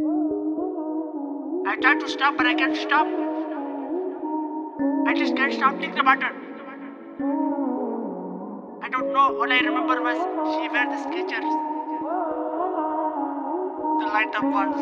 I tried to stop, but I can't stop. I just can't stop thinking about her. I don't know. All I remember was she wear the Skechers, the light up ones.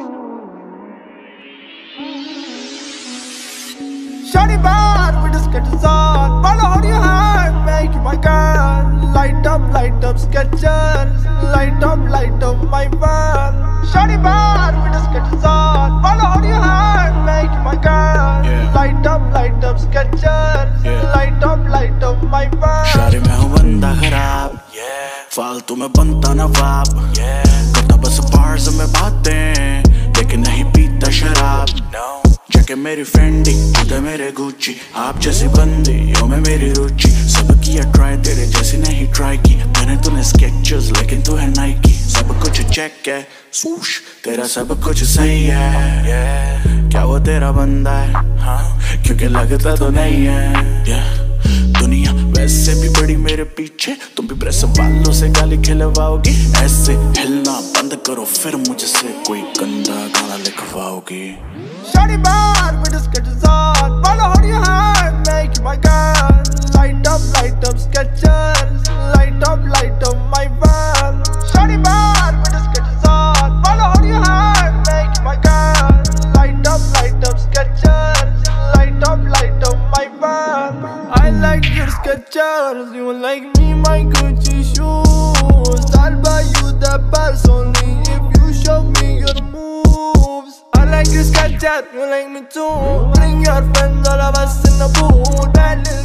Shawty bad with the Skechers on. Follow how you heart, make you my girl. Light up Skechers. Light up my world. Shawty bad with the Skechers on. Follow how you heart, make you my girl. Light up Skechers. Light up my world. Shawty मैं हूँ बंदा खराब, फालतू में बनता नवाब, करता बस bars में बातें, लेकिन नहीं पीता शराब. जाके मेरी फेंडी, खुद मेरे गुच्ची, आप जैसी बंदी, यो में मेरी रुचि. सब किया ट्राई, तेरे जैसी नहीं ट्राई की. मैंने तूने Skechers, लेकिन तू है नाइकी. सब कुछ चेक है, swoosh, तेरा सब कुछ सही है. क्या वो तेरा बंदा है? हाँ, क्योंकि लगता तो नहीं है. दुनिया वैसे भी बड़ी मेरे पीछे, तुम भी प्रेस वालों से गाली खिलवाओगी. ऐसे हिलना बंद करो, फिर मुझसे कोई गंदा गाना लिखवाओगी. Shawty bad with the Skechers on. Follow how you heart, make you my girl. Light up Skechers. Light up my world. Shawty bad with the Skechers on. Follow how you heart, make you my girl. Light up Skechers. Light up my world. I like your Skechers, you like me my Gucci shoes. I'll buy you the best only if you show me your moves. I like your Skechers, you like me too. Bring your friends, all of us in the booth. Bad